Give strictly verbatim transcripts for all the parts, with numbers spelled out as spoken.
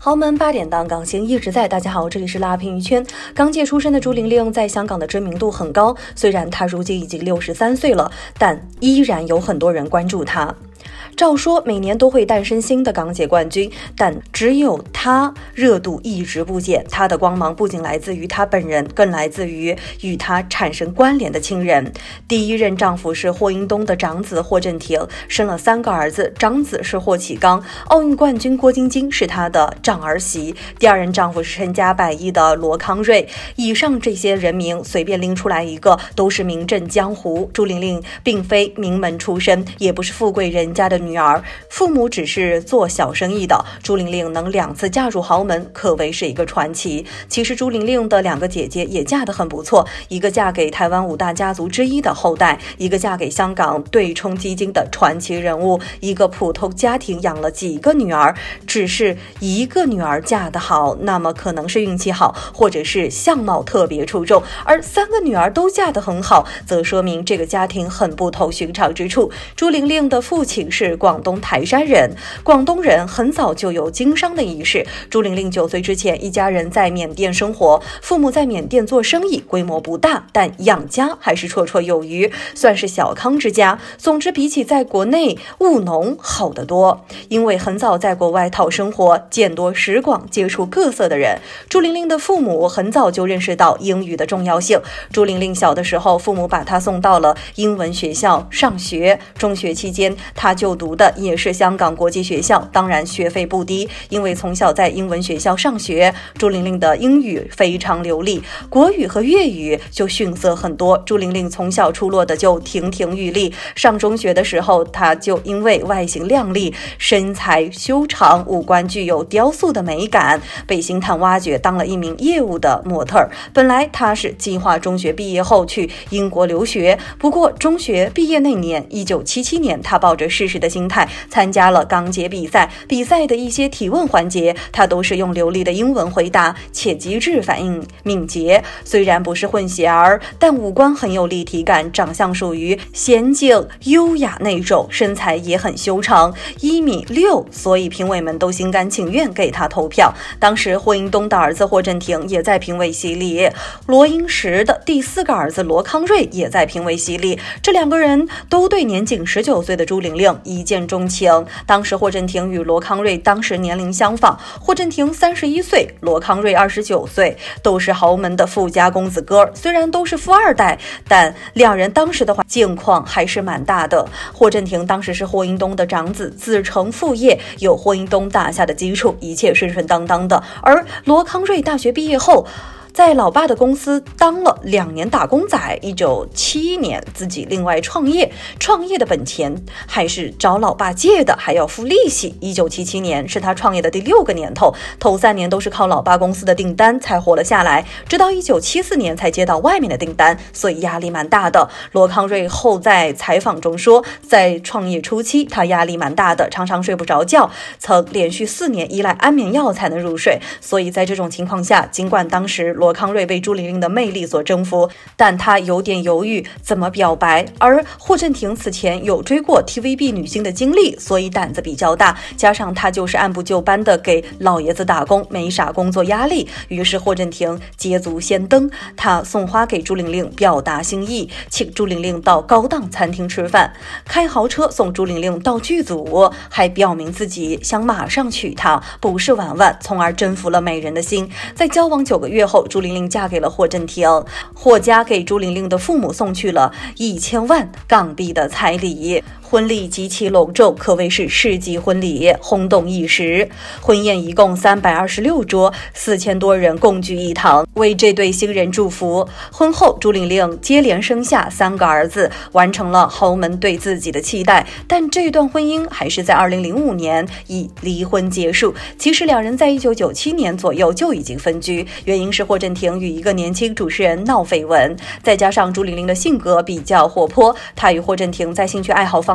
豪门八点档，港星一直在。大家好，这里是辣评娱圈。港姐出身的朱玲玲在香港的知名度很高，虽然她如今已经六十三岁了，但依然有很多人关注她。照说每年都会诞生新的港姐冠军，但只有她热度一直不减。她的光芒不仅来自于她本人，更来自于与她产生关联的亲人。第一任丈夫是霍英东的长子霍震霆，生了三个儿子，长子是霍启刚，奥运冠军郭晶晶是他的长儿媳。第二任丈夫是身家百亿的罗康瑞。以上这些人名随便拎出来一个，都是名震江湖。朱玲玲并非名门出身，也不是富贵人家的女儿，父母只是做小生意的。朱玲玲能两次嫁入豪门，可谓是一个传奇。其实朱玲玲的两个姐姐也嫁得很不错，一个嫁给台湾五大家族之一的后代，一个嫁给香港对冲基金的传奇人物。一个普通家庭养了几个女儿，只是一个女儿嫁得好，那么可能是运气好，或者是相貌特别出众，而三个女儿都嫁得很好，则说明这个家庭很不同寻常之处。朱玲玲的父亲是广东台山人，广东人很早就有经商的意识。朱玲玲九岁之前，一家人在缅甸生活，父母在缅甸做生意，规模不大，但养家还是绰绰有余，算是小康之家。总之，比起在国内务农好得多。因为很早在国外讨生活，见多识广，接触各色的人，朱玲玲的父母很早就认识到英语的重要性。朱玲玲小的时候，父母把她送到了英文学校上学，中学期间她就读的也是香港国际学校，当然学费不低。因为从小在英文学校上学，朱玲玲的英语非常流利，国语和粤语就逊色很多。朱玲玲从小出落的就亭亭玉立，上中学的时候，她就因为外形靓丽，身材修长，五官具有雕塑的美感，被星探挖掘当了一名业务的模特儿。本来她是计划中学毕业后去英国留学，不过中学毕业那年一九七七年，她抱着试试的心态参加了港姐比赛。比赛的一些提问环节，她都是用流利的英文回答，且机智反应敏捷。虽然不是混血儿，但五官很有立体感，长相属于娴静优雅那种，身材也很修长，一米六，所以评委们都心甘情愿给她投票。当时霍英东的儿子霍震霆也在评委席里，罗英石的第四个儿子罗康瑞也在评委席里，这两个人都对年仅十九岁的朱玲玲一见钟情。当时霍震霆与罗康瑞当时年龄相仿，霍震霆三十一岁，罗康瑞二十九岁，都是豪门的富家公子哥。虽然都是富二代，但两人当时的话境况还是蛮大的。霍震霆当时是霍英东的长子，子承父业，有霍英东打下的基础，一切顺顺当当的。而罗康瑞大学毕业后，在老爸的公司当了两年打工仔，一九七一年自己另外创业，创业的本钱还是找老爸借的，还要付利息。一九七七年是他创业的第六个年头，头三年都是靠老爸公司的订单才活了下来，直到一九七四年才接到外面的订单，所以压力蛮大的。罗康瑞后在采访中说，在创业初期他压力蛮大的，常常睡不着觉，曾连续四年依赖安眠药才能入睡。所以在这种情况下，尽管当时罗康瑞被朱玲玲的魅力所征服，但他有点犹豫怎么表白。而霍震霆此前有追过 T V B 女星的经历，所以胆子比较大，加上他就是按部就班的给老爷子打工，没啥工作压力。于是霍震霆捷足先登，他送花给朱玲玲表达心意，请朱玲玲到高档餐厅吃饭，开豪车送朱玲玲到剧组，还表明自己想马上娶她，不是玩玩，从而征服了美人的心。在交往九个月后，朱玲玲嫁给了霍震霆，霍家给朱玲玲的父母送去了一千万港币的彩礼，婚礼极其隆重，可谓是世纪婚礼，轰动一时。婚宴一共三百二十六桌，四千多人共聚一堂，为这对新人祝福。婚后，朱玲玲接连生下三个儿子，完成了豪门对自己的期待。但这段婚姻还是在二零零五年以离婚结束。其实两人在一九九七年左右就已经分居，原因是霍震霆与一个年轻主持人闹绯闻，再加上朱玲玲的性格比较活泼，她与霍震霆在兴趣爱好方面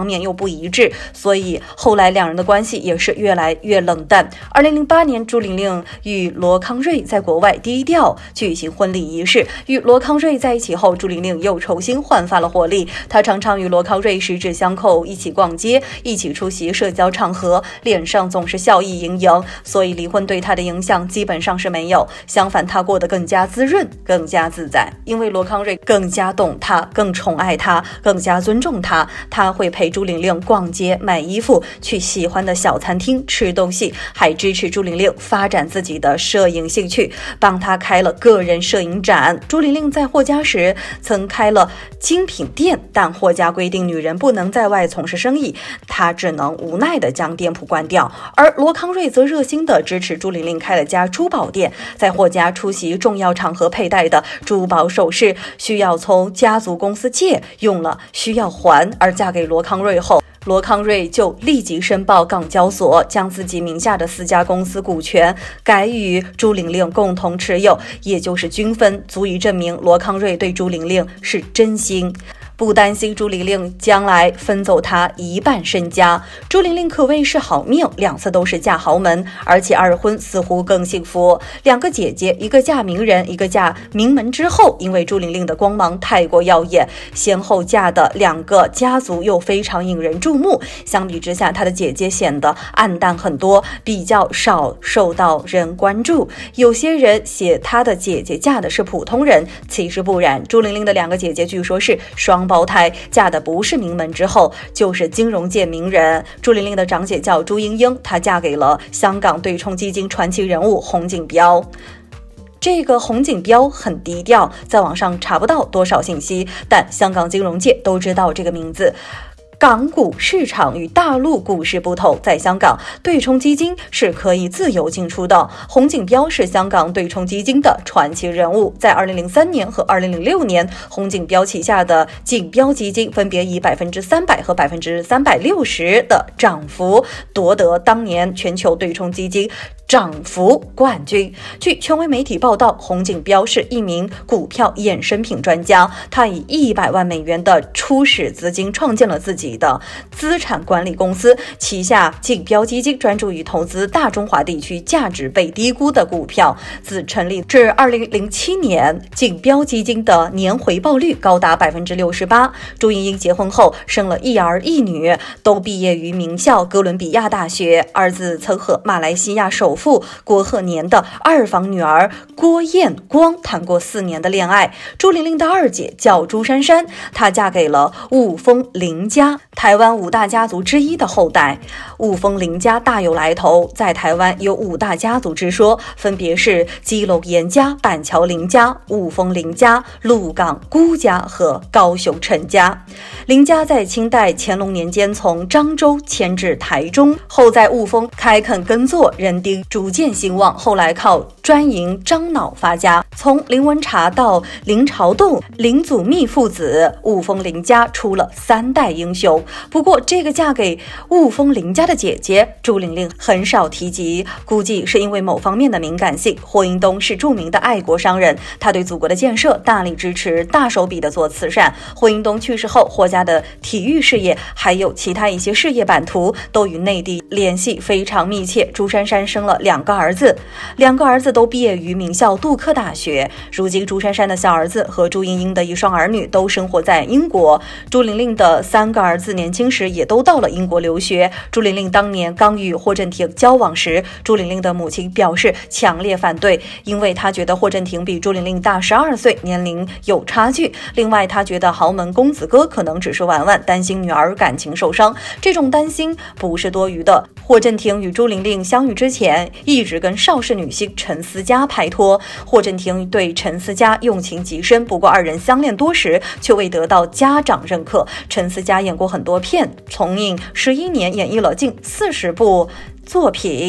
面又不一致，所以后来两人的关系也是越来越冷淡。二零零八年，朱玲玲与罗康瑞在国外低调举行婚礼仪式。与罗康瑞在一起后，朱玲玲又重新焕发了活力。她常常与罗康瑞十指相扣，一起逛街，一起出席社交场合，脸上总是笑意盈盈，所以离婚对她的影响基本上是没有。相反，她过得更加滋润，更加自在，因为罗康瑞更加懂她，更宠爱她，更加尊重她。他会陪朱玲玲逛街、买衣服，去喜欢的小餐厅吃东西，还支持朱玲玲发展自己的摄影兴趣，帮她开了个人摄影展。朱玲玲在霍家时曾开了精品店，但霍家规定女人不能在外从事生意，她只能无奈地将店铺关掉。而罗康瑞则热心地支持朱玲玲开了家珠宝店，在霍家出席重要场合佩戴的珠宝首饰需要从家族公司借，用了需要还，而嫁给罗康瑞后，罗康瑞就立即申报港交所，将自己名下的四家公司股权改与朱玲玲共同持有，也就是均分，足以证明罗康瑞对朱玲玲是真心，不担心朱玲玲将来分走她一半身家。朱玲玲可谓是好命，两次都是嫁豪门，而且二婚似乎更幸福。两个姐姐，一个嫁名人，一个嫁名门之后，因为朱玲玲的光芒太过耀眼，先后嫁的两个家族又非常引人注目，相比之下，她的姐姐显得暗淡很多，比较少受到人关注。有些人写她的姐姐嫁的是普通人，其实不然。朱玲玲的两个姐姐据说是双胞胎，嫁的不是名门之后，就是金融界名人。朱玲玲的长姐叫朱英英，她嫁给了香港对冲基金传奇人物洪锦标。这个洪锦标很低调，在网上查不到多少信息，但香港金融界都知道这个名字。港股市场与大陆股市不同，在香港，对冲基金是可以自由进出的。洪锦标是香港对冲基金的传奇人物，在二零零三年和二零零六年，洪锦标旗下的锦标基金分别以百分之三百和百分之三百六十的涨幅夺得当年全球对冲基金涨幅冠军。据权威媒体报道，洪锦标是一名股票衍生品专家，他以一百万美元的初始资金创建了自己的资产管理公司，旗下锦标基金专注于投资大中华地区价值被低估的股票。自成立至二零零七年，锦标基金的年回报率高达百分之六十八。朱莹莹结婚后生了一儿一女，都毕业于名校哥伦比亚大学。儿子曾和马来西亚首父郭鹤年的二房女儿郭艳光谈过四年的恋爱。朱玲玲的二姐叫朱珊珊，她嫁给了雾峰林家，台湾五大家族之一的后代。雾峰林家大有来头，在台湾有五大家族之说，分别是基隆严家、板桥林家、雾峰林家、鹿港辜家和高雄陈家。林家在清代乾隆年间从漳州迁至台中，后在雾峰开垦耕作，人丁逐渐兴旺，后来靠专营樟脑发家。从林文茶到林朝栋、林祖密父子，雾峰林家出了三代英雄。不过这个嫁给雾峰林家的姐姐朱玲玲很少提及，估计是因为某方面的敏感性。霍英东是著名的爱国商人，他对祖国的建设大力支持，大手笔的做慈善。霍英东去世后，霍家的体育事业还有其他一些事业版图都与内地联系非常密切。朱珊珊生了两个儿子，两个儿子都毕业于名校杜克大学。如今朱珊珊的小儿子和朱莹莹的一双儿女都生活在英国。朱玲玲的三个儿子年轻时也都到了英国留学。朱玲玲当年刚与霍震霆交往时，朱玲玲的母亲表示强烈反对，因为她觉得霍震霆比朱玲玲大十二岁，年龄有差距。另外，她觉得豪门公子哥可能只是玩玩，担心女儿感情受伤。这种担心不是多余的。霍震霆与朱玲玲相遇之前，一直跟邵氏女星陈思佳拍拖。霍震霆对陈思佳用情极深，不过二人相恋多时却未得到家长认可。陈思佳演过很多片，从影十一年演绎了近四十部作品。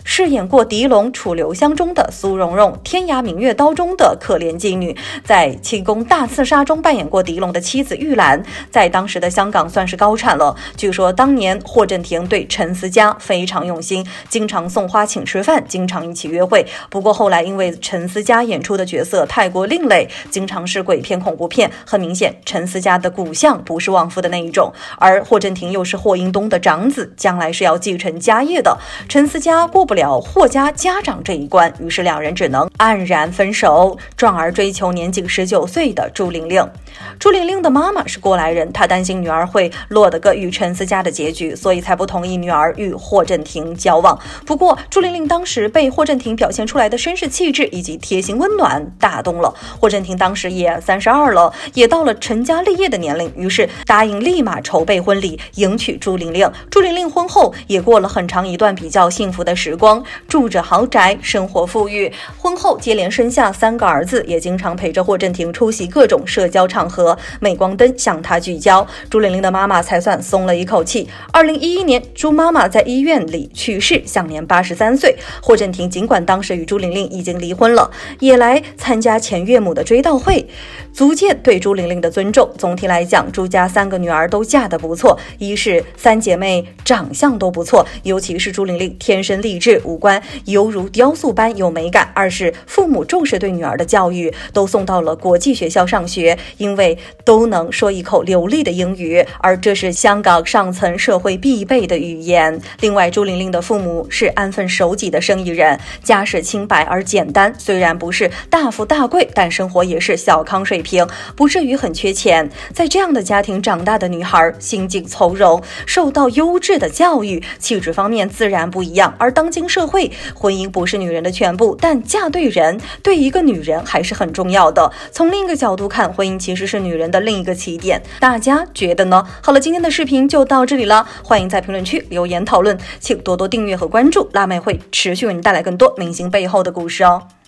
饰演过狄龙《楚留香》中的苏蓉蓉，《天涯明月刀》中的可怜妓女，在《清宫大刺杀》中扮演过狄龙的妻子玉兰，在当时的香港算是高产了。据说当年霍震霆对陈思佳非常用心，经常送花请吃饭，经常一起约会。不过后来因为陈思佳演出的角色太过另类，经常是鬼片恐怖片，很明显陈思佳的骨相不是旺夫的那一种，而霍震霆又是霍英东的长子，将来是要继承家业的，陈思佳过不了霍家家长这一关，于是两人只能黯然分手，转而追求年仅十九岁的朱玲玲。朱玲玲的妈妈是过来人，她担心女儿会落得个与陈思佳的结局，所以才不同意女儿与霍震霆交往。不过朱玲玲当时被霍震霆表现出来的绅士气质以及贴心温暖打动了，霍震霆当时也三十二了，也到了成家立业的年龄，于是答应立马筹备婚礼迎娶朱玲玲。朱玲玲婚后也过了很长一段比较幸福的时光，住着豪宅，生活富裕。婚后接连生下三个儿子，也经常陪着霍震霆出席各种社交场合，镁光灯向他聚焦，朱玲玲的妈妈才算松了一口气。二零一一年，朱妈妈在医院里去世，享年八十三岁。霍震霆尽管当时与朱玲玲已经离婚了，也来参加前岳母的追悼会，足见对朱玲玲的尊重。总体来讲，朱家三个女儿都嫁得不错，一是三姐妹长相都不错，尤其是朱玲玲天生丽质，五官犹如雕塑般有美感；二是父母重视对女儿的教育，都送到了国际学校上学，因为都能说一口流利的英语，而这是香港上层社会必备的语言。另外，朱玲玲的父母是安分守己的生意人，家世清白而简单，虽然不是大富大贵，但生活也是小康水平，不至于很缺钱。在这样的家庭长大的女孩，心境从容，受到优质的教育，气质方面自然不一样。而当今社会，婚姻不是女人的全部，但嫁对人对一个女人还是很重要的。从另一个角度看，婚姻其实是女人的另一个起点，大家觉得呢？好了，今天的视频就到这里了，欢迎在评论区留言讨论，请多多订阅和关注，辣妹会持续为你带来更多明星背后的故事哦。